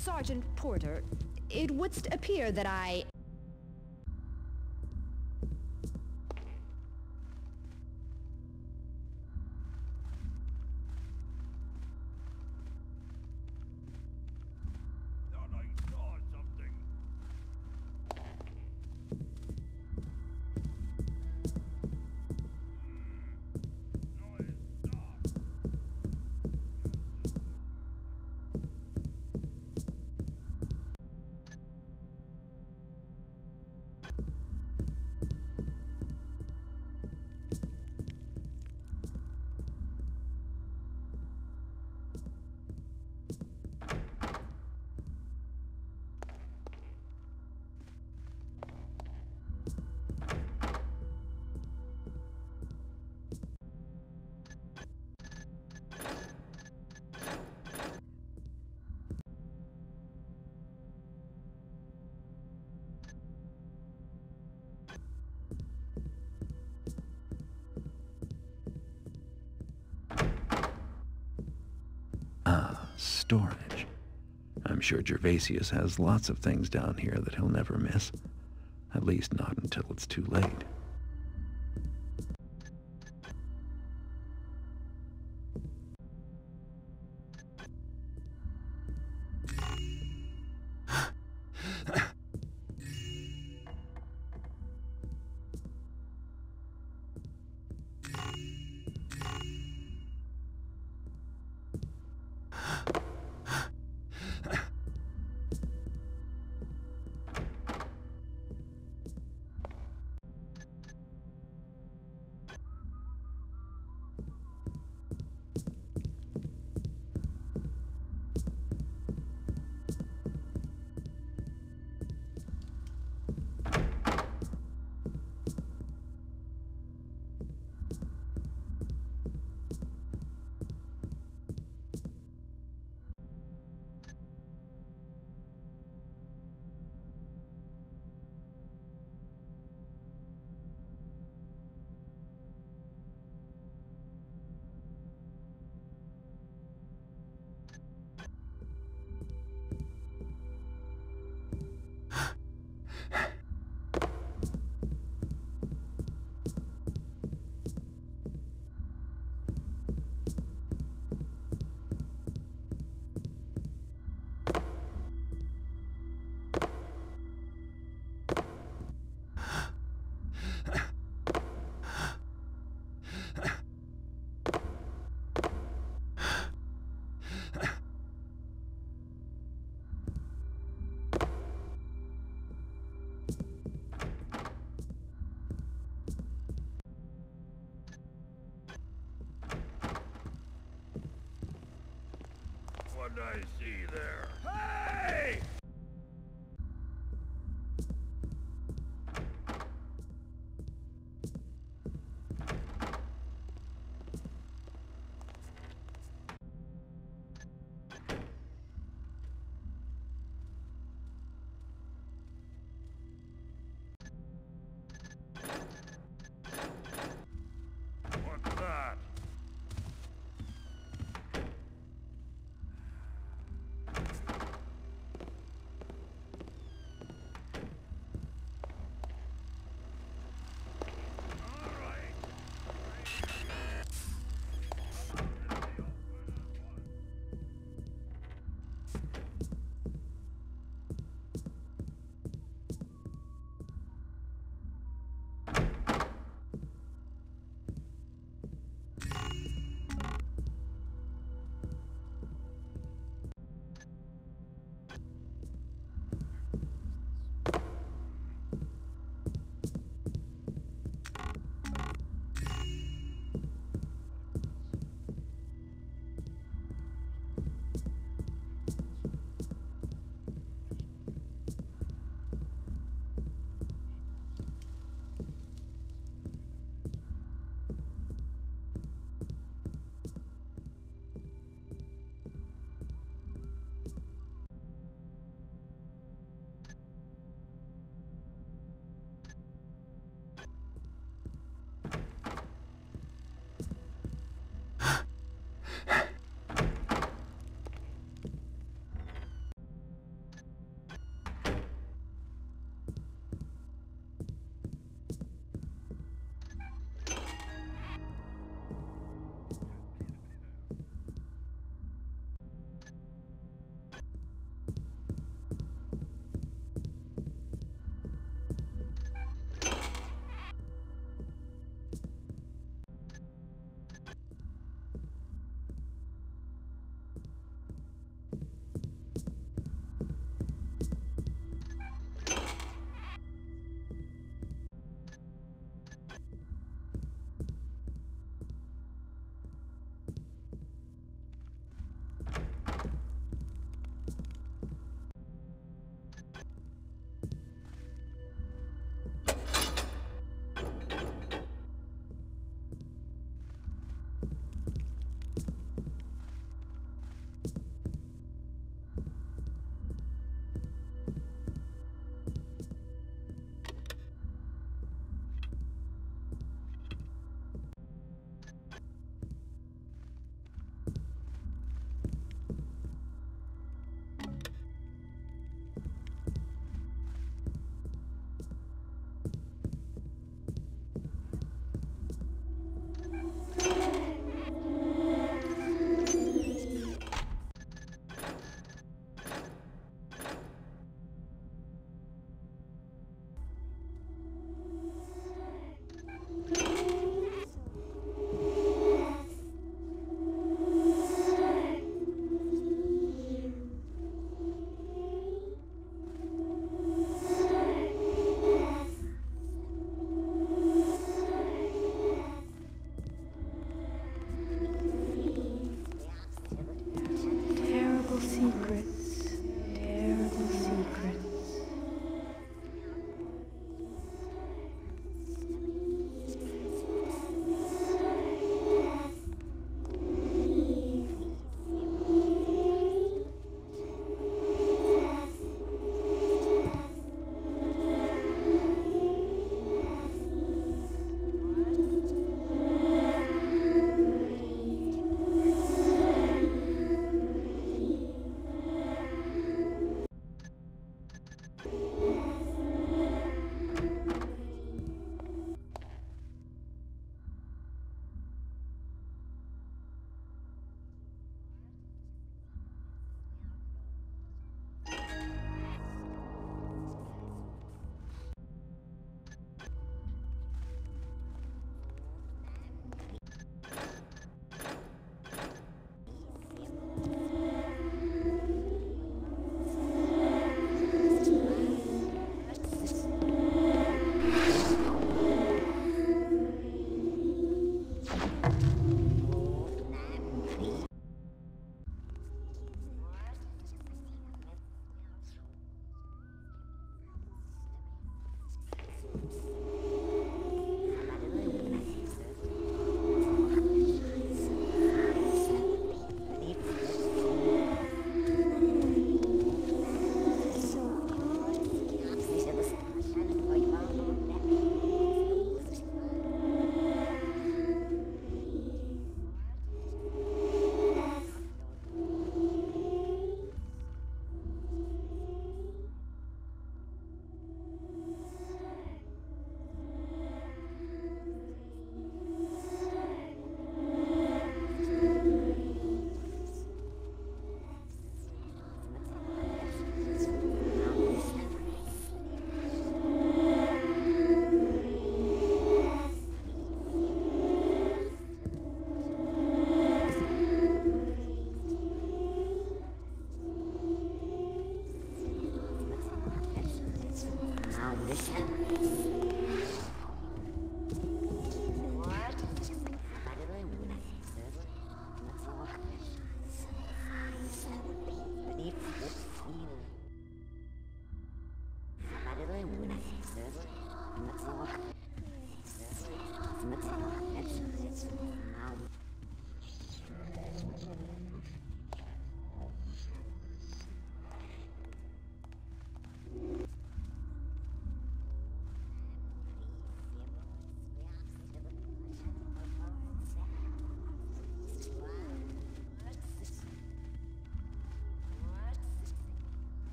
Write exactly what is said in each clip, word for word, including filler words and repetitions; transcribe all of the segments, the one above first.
Sergeant Porter, it would appear that I... Ah, storage. I'm sure Gervasius has lots of things down here that he'll never miss. At least not until it's too late.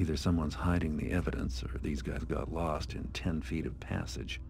Either someone's hiding the evidence, or these guys got lost in ten feet of passage.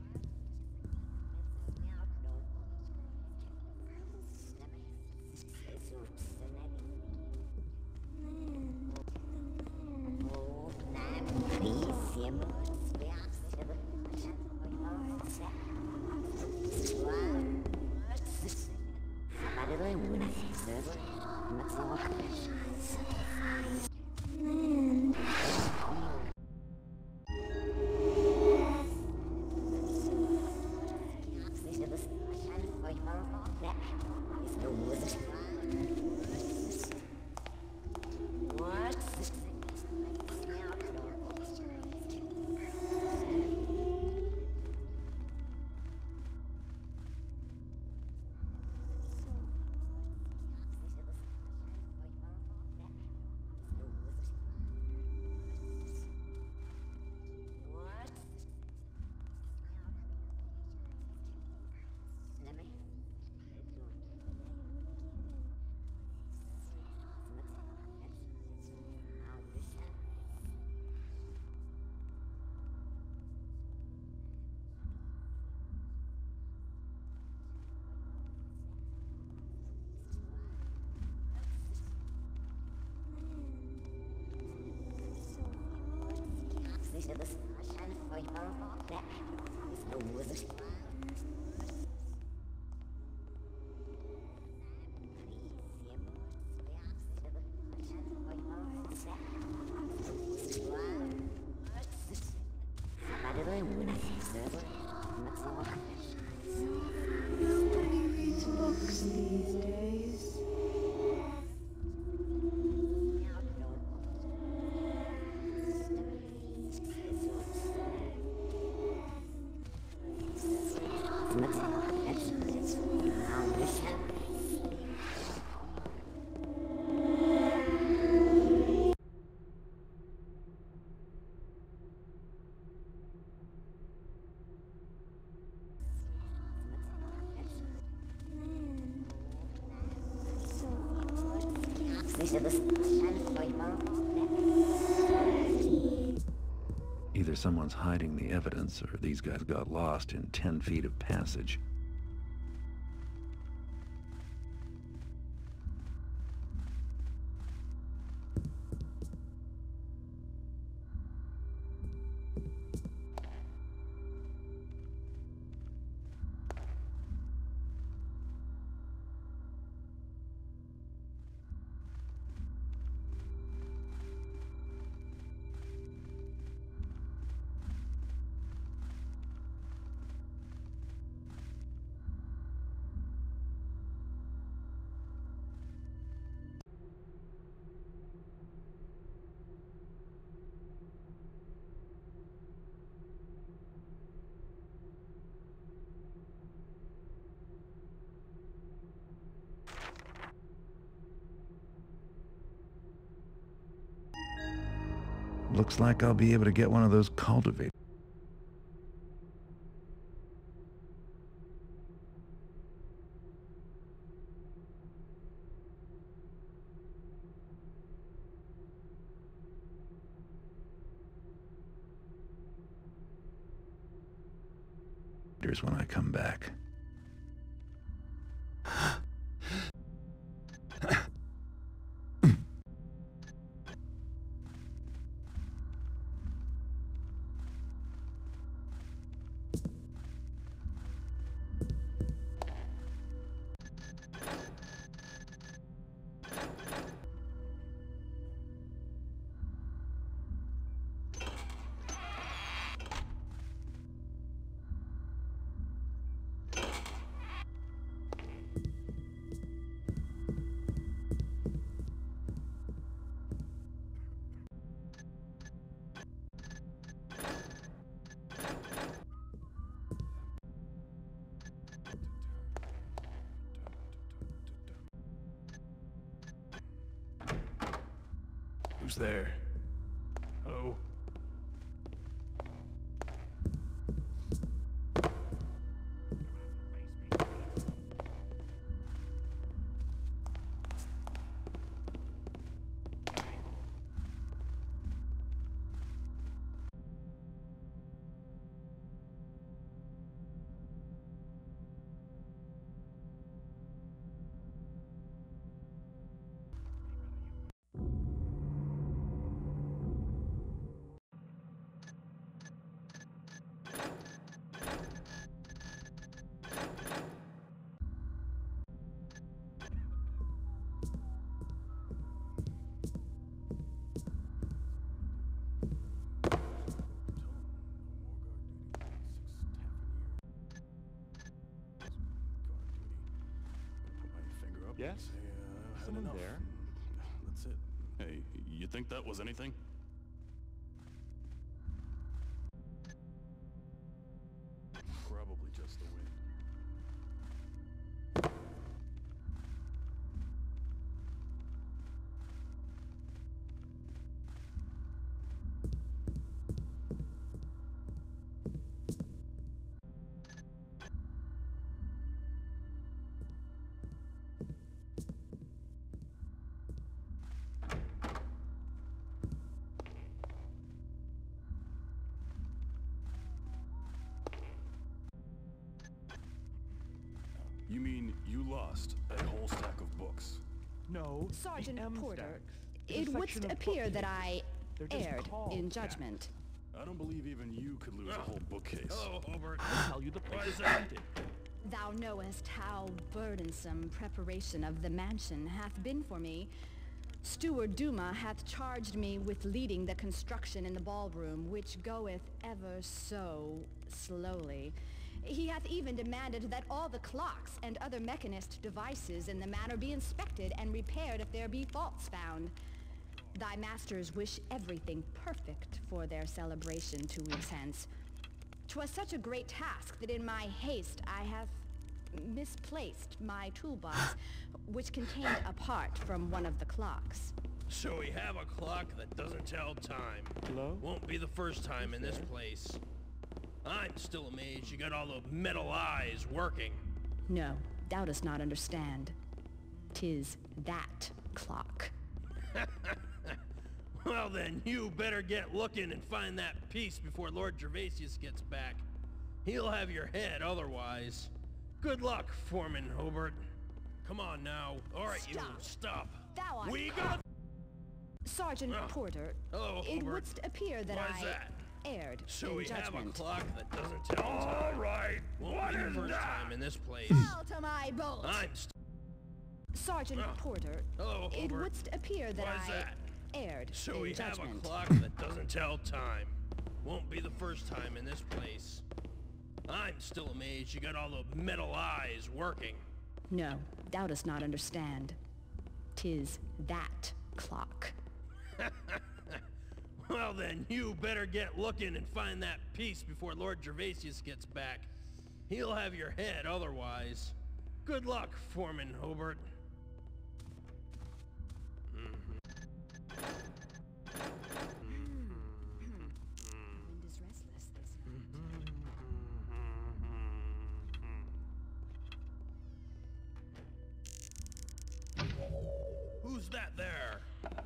Nobody reads books these days. Either someone's hiding the evidence, or these guys got lost in ten feet of passage. Looks like I'll be able to get one of those cultivators. When I come back. Who's there? Hello? Yes? Hey, uh, I've had Someone enough. there? That's it. Hey, you think that was anything? Probably just the wind. You mean you lost a whole stack of books? No. the Sergeant M Porter, stacks. It's it a would section of appear that I They're just erred called in stacks. judgment. I don't believe even you could lose a whole bookcase. Hello, Hobart. I'll tell you the place What is is that? haunted. Thou knowest how burdensome preparation of the mansion hath been for me. Steward Duma hath charged me with leading the construction in the ballroom, which goeth ever so slowly. He hath even demanded that all the clocks and other mechanist devices in the manor be inspected and repaired if there be faults found. Thy masters wish everything perfect for their celebration two weeks hence. 'Twas such a great task that in my haste I have misplaced my toolbox, which contained a part from one of the clocks. So we have a clock that doesn't tell time. Hello? Won't be the first time in this place. I'm still amazed you got all the metal eyes working. No, thou dost not understand. 'Tis that clock. Well then, you better get looking and find that piece before Lord Gervasius gets back. He'll have your head otherwise. Good luck, Foreman Hobart. Come on now. All right, you, Stop. stop. Thou art We got Sergeant Oh. Porter, Hello, it Hobart. wouldst appear that Why's I that? erred So in we have a judgment. clock that doesn't tell time. All right, Won't what be the is first that? time in this place. Fall to my bolt! I'm st Sergeant Oh. Porter, Hello, it Hobart. wouldst appear that Why's I that? erred So in we have judgment. a clock that doesn't tell time. Won't be the first time in this place. I'm still amazed you got all the metal eyes working. No, thou dost not understand. 'Tis that clock. Well then, you better get looking and find that piece before Lord Gervasius gets back. He'll have your head otherwise. Good luck, Foreman Hobart. Wind is restless this night. Who's that there?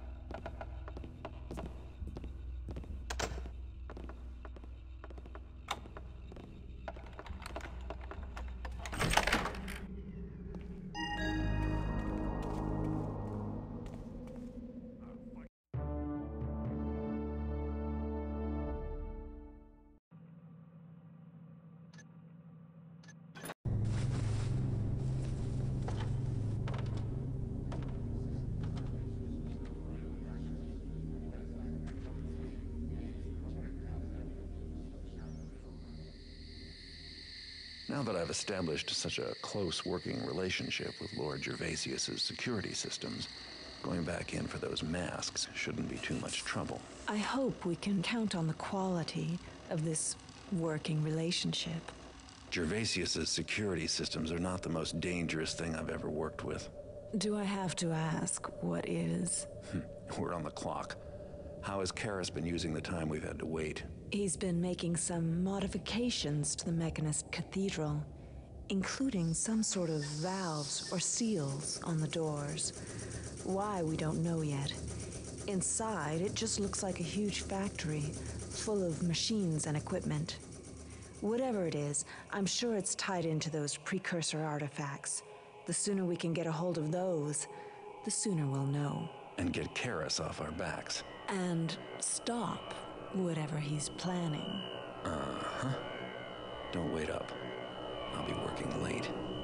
Now that I've established such a close working relationship with Lord Gervasius's security systems, going back in for those masks shouldn't be too much trouble. I hope we can count on the quality of this working relationship. Gervasius's security systems are not the most dangerous thing I've ever worked with. Do I have to ask what is? We're on the clock. How has Karis been using the time we've had to wait? He's been making some modifications to the Mechanist Cathedral, including some sort of valves or seals on the doors. Why, we don't know yet. Inside, it just looks like a huge factory, full of machines and equipment. Whatever it is, I'm sure it's tied into those precursor artifacts. The sooner we can get a hold of those, the sooner we'll know. And get Karis off our backs. And stop whatever he's planning. Don't wait up. I'll be working late.